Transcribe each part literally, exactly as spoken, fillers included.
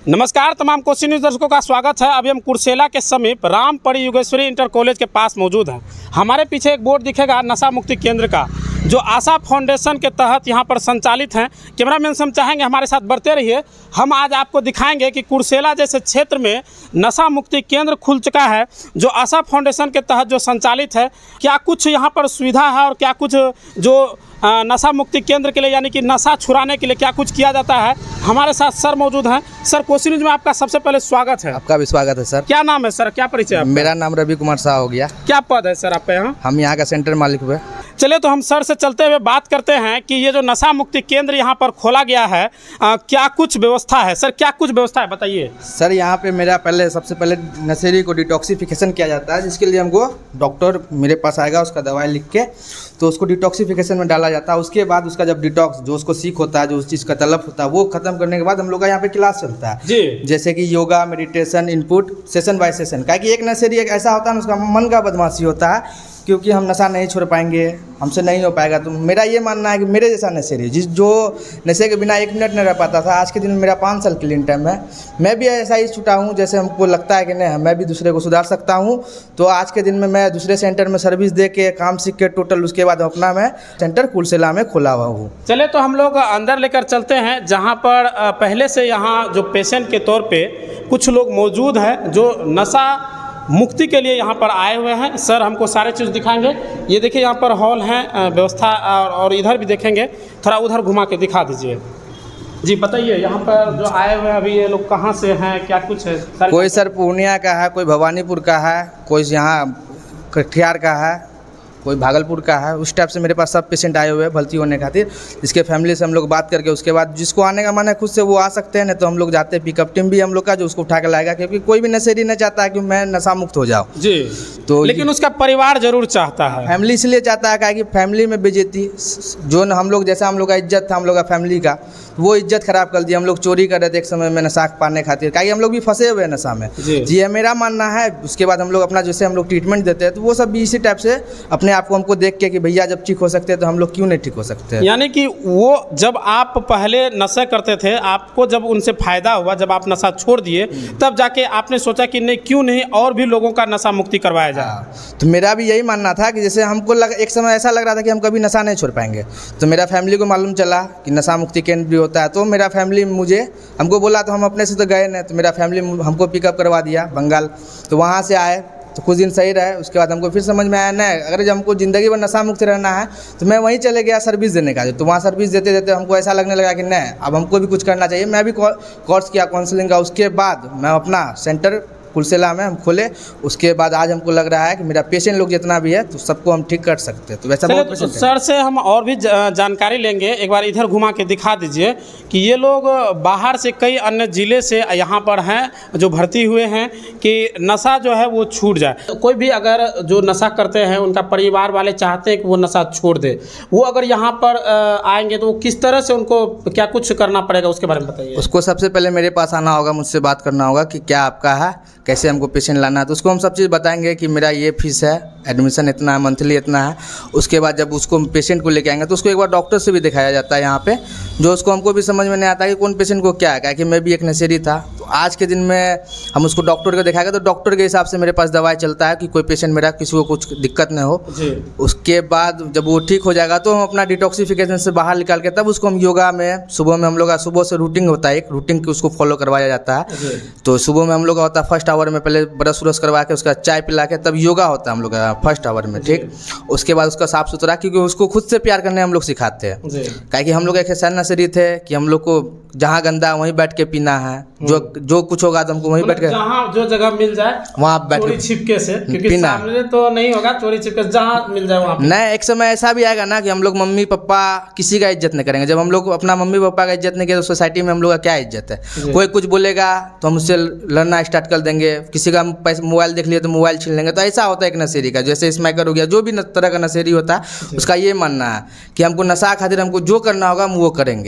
नमस्कार तमाम कोसी न्यूज़ दर्शकों का स्वागत है। अभी हम कुर्सेला के समीप रामपड़ी युगेश्वरी इंटर कॉलेज के पास मौजूद हैं। हमारे पीछे एक बोर्ड दिखेगा नशा मुक्ति केंद्र का, जो आशा फाउंडेशन के तहत यहाँ पर संचालित हैं। कैमरामैन से हम चाहेंगे हमारे साथ बढ़ते रहिए। हम आज आपको दिखाएंगे कि कुर्सेला जैसे क्षेत्र में नशा मुक्ति केंद्र खुल चुका है, जो आशा फाउंडेशन के तहत जो संचालित है। क्या कुछ यहाँ पर सुविधा है और क्या कुछ जो नशा मुक्ति केंद्र के लिए यानी कि नशा छुड़ाने के लिए क्या कुछ किया जाता है। हमारे साथ सर मौजूद हैं। सर, कोसी न्यूज़ में आपका सबसे पहले स्वागत है। आपका भी स्वागत है सर। क्या नाम है सर, क्या परिचय है? मेरा नाम रवि कुमार शाह हो गया। क्या पद है सर आपका यहाँ? हम यहाँ का सेंटर मालिक हुए। चलिए तो हम सर से चलते हुए बात करते हैं कि ये जो नशा मुक्ति केंद्र यहाँ पर खोला गया है, आ, क्या कुछ व्यवस्था है सर? क्या कुछ व्यवस्था है बताइए सर। यहाँ पे मेरा पहले सबसे पहले नशेड़ी को डिटॉक्सिफिकेशन किया जाता है, जिसके लिए हमको डॉक्टर मेरे पास आएगा, उसका दवाई लिख के तो उसको डिटॉक्सिफिकेशन में डाला जाता है। उसके बाद उसका जब डिटॉक्स जो उसको सीख होता है, जो उस चीज़ का तलब होता है, वो खत्म करने के बाद हम लोग का यहाँ पे क्लास चलता है जी। जैसे कि yoga, meditation, input session by session. क्या कि एक नशेड़ी एक ऐसा होता है ना, उसका मन का बदमाशी होता है, क्योंकि हम नशा नहीं छोड़ पाएंगे, हमसे नहीं हो पाएगा। तो मेरा ये मानना है कि मेरे जैसा नशेड़ी जिस जो नशे के बिना एक मिनट नहीं रह पाता था, आज के दिन में मेरा पाँच साल क्लीन टाइम है। मैं भी ऐसा ही छूटा हूँ, जैसे हमको लगता है कि नहीं मैं भी दूसरे को सुधार सकता हूँ। तो आज के दिन में मैं दूसरे सेंटर में सर्विस दे के काम सीख के टोटल उसके बाद अपना मैं सेंटर कुर्सेला में खोला हुआ हूँ। चले तो हम लोग अंदर लेकर चलते हैं, जहाँ पर पहले से यहाँ जो पेशेंट के तौर पर कुछ लोग मौजूद हैं जो नशा मुक्ति के लिए यहाँ पर आए हुए हैं। सर हमको सारे चीज़ दिखाएंगे। ये देखिए यहाँ पर हॉल है, व्यवस्था, और, और इधर भी देखेंगे। थोड़ा उधर घुमा के दिखा दीजिए जी। बताइए यहाँ पर जो आए हुए हैं अभी ये लोग कहाँ से हैं, क्या कुछ है सर? कोई सर पूर्णिया का है, कोई भवानीपुर का है, कोई यहाँ कटिहार का है, कोई भागलपुर का है। उस टाइप से मेरे पास सब पेशेंट आए हुए हैं भर्ती होने खातिर। इसके फैमिली से हम लोग बात करके उसके बाद जिसको आने का मन है खुद से वो आ सकते हैं, नहीं तो हम लोग जाते हैं। पिकअप टीम भी हम लोग का जो उसको उठा के लाएगा, क्योंकि कोई भी नशेड़ी नहीं चाहता है कि मैं नशा मुक्त हो जाऊँ जी। तो लेकिन उसका परिवार जरूर चाहता है, फैमिली इसलिए चाहता है कि फैमिली में बेइज्जती, जो हम लोग जैसा हम लोग का इज्जत था हम लोग का फैमिली का, वो इज्जत खराब कर दिया। हम लोग चोरी कर रहे थे एक समय में नशा पाने खातिर, क्या हम लोग भी फंसे हुए हैं नशा में जी, जी है मेरा मानना है। उसके बाद हम लोग अपना जैसे हम लोग ट्रीटमेंट देते हैं, तो वो सब भी इसी टाइप से अपने आप को हमको देख के कि भैया जब ठीक हो सकते हैं तो हम लोग क्यों नहीं ठीक हो सकते हैं। यानी कि वो जब आप पहले नशा करते थे, आपको जब उनसे फ़ायदा हुआ, जब आप नशा छोड़ दिए, तब जाके आपने सोचा कि नहीं क्यों नहीं और भी लोगों का नशा मुक्ति करवाया जाए। तो मेरा भी यही मानना था कि जैसे हमको लग, एक समय ऐसा लग रहा था कि हम कभी नशा नहीं छोड़ पाएंगे। तो मेरा फैमिली को मालूम चला कि नशा मुक्ति केंद्र भी होता है, तो मेरा फैमिली मुझे हमको बोला, तो हम अपने से तो गए नहीं, तो मेरा फैमिली हमको पिकअप करवा दिया बंगाल। तो वहाँ से आए तो कुछ दिन सही रहे। उसके बाद हमको फिर समझ में आया नहीं, अगर जब हमको ज़िंदगी भर नशा मुक्त रहना है तो मैं वहीं चले गया सर्विस देने का। तो वहाँ सर्विस देते देते हमको ऐसा लगने लगा कि नहीं अब हमको भी कुछ करना चाहिए। मैं भी कोर्स किया काउंसलिंग का। उसके बाद मैं अपना सेंटर कुर्सेला में हम खोले। उसके बाद आज हमको लग रहा है कि मेरा पेशेंट लोग जितना भी है तो सबको हम ठीक कर सकते हैं। तो वैसा बहुत पेशेंट है। सर से हम और भी जानकारी लेंगे। एक बार इधर घुमा के दिखा दीजिए कि ये लोग बाहर से कई अन्य ज़िले से यहाँ पर हैं जो भर्ती हुए हैं कि नशा जो है वो छूट जाए। तो कोई भी अगर जो नशा करते हैं उनका परिवार वाले चाहते हैं कि वो नशा छोड़ दे, वो अगर यहाँ पर आएंगे तो वो किस तरह से उनको क्या कुछ करना पड़ेगा, उसके बारे में बताइए। उसको सबसे पहले मेरे पास आना होगा, मुझसे बात करना होगा कि क्या आपका है, कैसे हमको पेशेंट लाना है। तो उसको हम सब चीज़ बताएंगे कि मेरा ये फीस है, एडमिशन इतना है, मंथली इतना है। उसके बाद जब उसको पेशेंट को लेके आएंगे तो उसको एक बार डॉक्टर से भी दिखाया जाता है यहाँ पे, जो उसको हमको भी समझ में नहीं आता कि कौन पेशेंट को क्या है। क्या कि मैं भी एक नशेड़ी था, तो आज के दिन में हम उसको डॉक्टर को दिखाएंगे तो डॉक्टर के हिसाब से मेरे पास दवाई चलता है कि कोई पेशेंट मेरा किसी को कुछ दिक्कत नहीं हो जी। उसके बाद जब वो ठीक हो जाएगा तो हम अपना डिटॉक्सिफिकेशन से बाहर निकाल के तब उसको हम योगा में, सुबह में हम लोग का सुबह से रूटीन होता है, एक रूटीन की उसको फॉलो करवाया जाता है। तो सुबह में हम लोग का होता है फर्स्ट आवर में पहले ब्रश व्रश करवा के उसका चाय पिला के तब योगा होता है हम लोग का फर्स्ट आवर में, ठीक। उसके बाद उसका साफ सुथरा, क्योंकि उसको खुद से प्यार करने हम लोग सिखाते हैं। क्या कि हम लोग एक ऐसा नशेड़ी थे कि हम लोग को जहाँ गंदा वहीं बैठ के पीना है, जो जो कुछ होगा तो हमको वहीं बैठ के, जहाँ जो जगह मिल जाए वहाँ बैठ के छिपके से, क्योंकि सामने तो नहीं होगा, चोरी छिपके जहाँ मिल जाए वहाँ। नहीं, एक समय ऐसा भी आएगा ना कि हम लोग मम्मी पापा किसी का इज्जत नहीं करेंगे। जब हम लोग अपना मम्मी पापा का इज्जत नहीं किया तो सोसाइटी में हम लोग का क्या इज्जत है। कोई कुछ बोलेगा तो हम उससे लड़ना स्टार्ट कर देंगे, किसी का पैसा मोबाइल देख लिया तो मोबाइल छीन लेंगे। तो ऐसा होता है एक नशेड़ी का, जैसे स्मैकर हो गया, जो भी तरह का नशेड़ी होता है उसका ये मानना है कि हमको नशा खातिर हमको जो करना होगा हम वो करेंगे।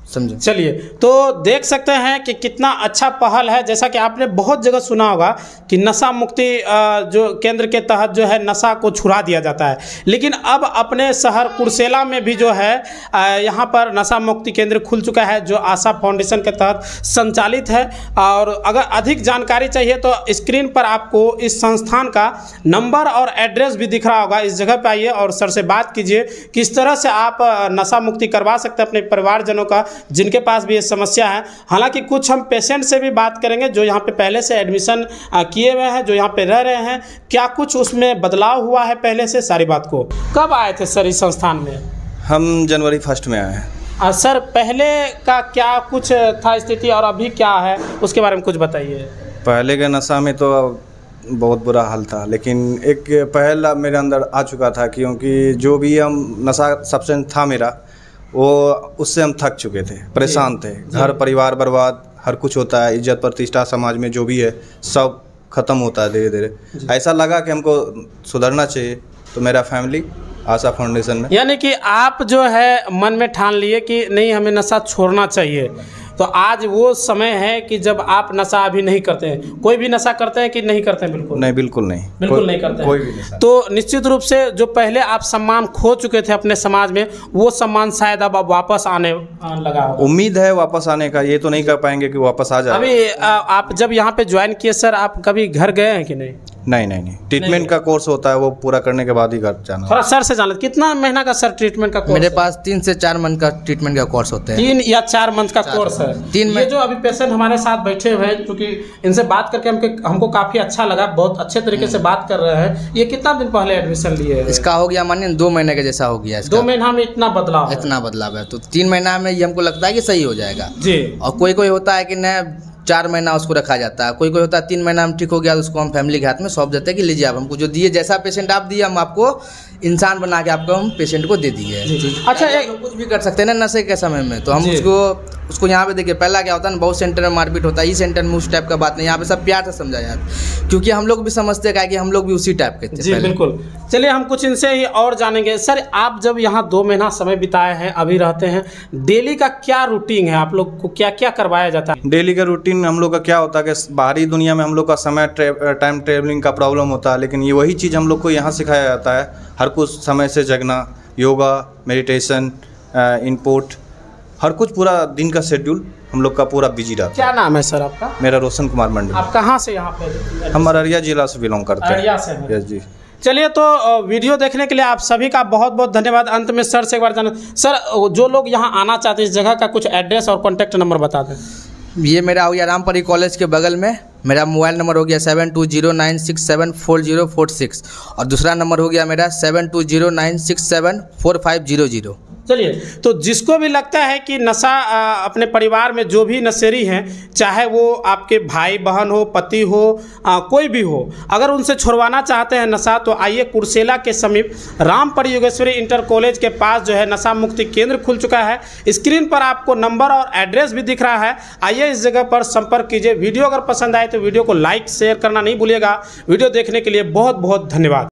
समझे। चलिए, तो देख सकते हैं कि कितना अच्छा पहल है। जैसा कि आपने बहुत जगह सुना होगा कि नशा मुक्ति जो केंद्र के तहत जो है नशा को छुड़ा दिया जाता है, लेकिन अब अपने शहर कुर्सेला में भी जो है यहाँ पर नशा मुक्ति केंद्र खुल चुका है जो आशा फाउंडेशन के तहत संचालित है। और अगर अधिक जानकारी चाहिए तो स्क्रीन पर आपको इस संस्थान का नंबर और एड्रेस भी दिख रहा होगा। इस जगह पर आइए और सर से बात कीजिए किस तरह से आप नशा मुक्ति करवा सकते हैं अपने परिवारजनों का जिनके पास भी ये समस्या है। हालांकि कुछ हम पेशेंट से भी बात करेंगे जो यहाँ पे पहले से एडमिशन किए हुए हैं, जो यहाँ पे रह रहे हैं, क्या कुछ उसमें बदलाव हुआ है पहले से, सारी बात को। कब आए थे सर इस संस्थान में? हम जनवरी फर्स्ट में आए हैं। और सर पहले का क्या कुछ था स्थिति और अभी क्या है उसके बारे में कुछ बताइए। पहले के नशा में तो बहुत बुरा हाल था, लेकिन एक पहल मेरे अंदर आ चुका था क्योंकि जो भी हम नशा सब्सटेंस था मेरा वो उससे हम थक चुके थे, परेशान थे। घर परिवार बर्बाद, हर कुछ होता है, इज्जत प्रतिष्ठा समाज में जो भी है सब खत्म होता है धीरे धीरे। ऐसा लगा कि हमको सुधरना चाहिए, तो मेरा फैमिली आशा फाउंडेशन में। यानी कि आप जो है मन में ठान लिए कि नहीं हमें नशा छोड़ना चाहिए, तो आज वो समय है कि जब आप नशा अभी नहीं करते हैं। कोई भी नशा करते हैं कि नहीं करते हैं? बिल्कुल नहीं, बिल्कुल नहीं, बिल्कुल नहीं करते हैं कोई भी नशा। तो निश्चित रूप से जो पहले आप सम्मान खो चुके थे अपने समाज में, वो सम्मान शायद अब अब वापस आने लगा होगा। उम्मीद है वापस आने का, ये तो नहीं कर पाएंगे कि वापस आ जाए। अभी आप जब यहाँ पे ज्वाइन किए सर, आप कभी घर गए हैं कि नहीं? नहीं नहीं नहीं, ट्रीटमेंट का कोर्स होता है, वो पूरा करने के बाद ही घर जाना। थोड़ा सर से जान लेते, कितना महीना का सर ट्रीटमेंट का कोर्स? मेरे पास तीन से चार मंथ का ट्रीटमेंट का कोर्स होता है। तीन या चार मंथ का कोर्स है। तीन ये जो अभी पेशेंट हमारे साथ बैठे हुए हैं, क्योंकि इनसे बात करके हमको हमको काफ़ी अच्छा लगा, बहुत अच्छे तरीके से बात कर रहे हैं। ये कितना दिन पहले एडमिशन लिए हैं? इसका हो गया मानिए दो महीने का जैसा हो गया। दो महीना में इतना बदलाव है? इतना बदलाव है, तो तीन महीना में ये हमको लगता है कि सही हो जाएगा जी। और कोई कोई होता है कि न चार महीना उसको रखा जाता है, कोई कोई होता है तीन महीना में ठीक हो गया तो उसको हम फैमिली के हाथ में सौंप देते हैं कि लीजिए आप हमको जो दिए, जैसा पेशेंट आप दिए हम आपको इंसान बना के आपको हम पेशेंट को दे दिए। अच्छा, एक कुछ भी कर सकते हैं ना नशे के समय में, तो हम उसको उसको यहाँ पे देखिए पहला क्या होता है ना, बहुत सेंटर में मारपीट होता है, इस सेंटर में उस टाइप का बात नहीं, यहाँ पे सब प्यार से समझाया जाता, क्योंकि हम लोग भी समझते हैं कि हम लोग भी उसी टाइप के थे। जी बिल्कुल। चलिए हम कुछ इनसे ही और जानेंगे। सर आप जब यहाँ दो महीना समय बिताए हैं, अभी रहते हैं, डेली का क्या रूटीन है? आप लोग को क्या क्या करवाया जाता है? डेली का रूटीन हम लोग का क्या होता है कि बाहरी दुनिया में हम लोग का समय टाइम ट्रेवलिंग का प्रॉब्लम होता है, लेकिन ये वही चीज़ हम लोग को यहाँ सिखाया जाता है। हर कुछ समय से जगना, योगा, मेडिटेशन, इनपुट, हर कुछ पूरा दिन का शेड्यूल हम लोग का पूरा बिजी रहता है। क्या नाम है सर आपका? मेरा रोशन कुमार मंडल। आप कहाँ से यहाँ पे? हम अररिया जिला से बिलोंग करते हैं। अररिया से हैं। यस जी। चलिए, तो वीडियो देखने के लिए आप सभी का बहुत बहुत धन्यवाद। अंत में सर से एक बार जाना, सर जो लोग यहाँ आना चाहते हैं इस जगह का कुछ एड्रेस और कॉन्टैक्ट नंबर बता दें। ये मेरा हो गया रामपरी कॉलेज के बगल में, मेरा मोबाइल नंबर हो गया seven two zero nine six seven four zero four six और दूसरा नंबर हो गया मेरा seven two zero nine six seven four five zero zero. चलिए, तो जिसको भी लगता है कि नशा अपने परिवार में जो भी नशेरी हैं, चाहे वो आपके भाई बहन हो, पति हो, आ, कोई भी हो, अगर उनसे छुड़वाना चाहते हैं नशा, तो आइए कुर्सेला के समीप रामपरी योगेश्वरी इंटर कॉलेज के पास जो है नशा मुक्ति केंद्र खुल चुका है। स्क्रीन पर आपको नंबर और एड्रेस भी दिख रहा है। आइए इस जगह पर संपर्क कीजिए। वीडियो अगर पसंद आए तो वीडियो को लाइक शेयर करना नहीं भूलिएगा। वीडियो देखने के लिए बहुत बहुत धन्यवाद।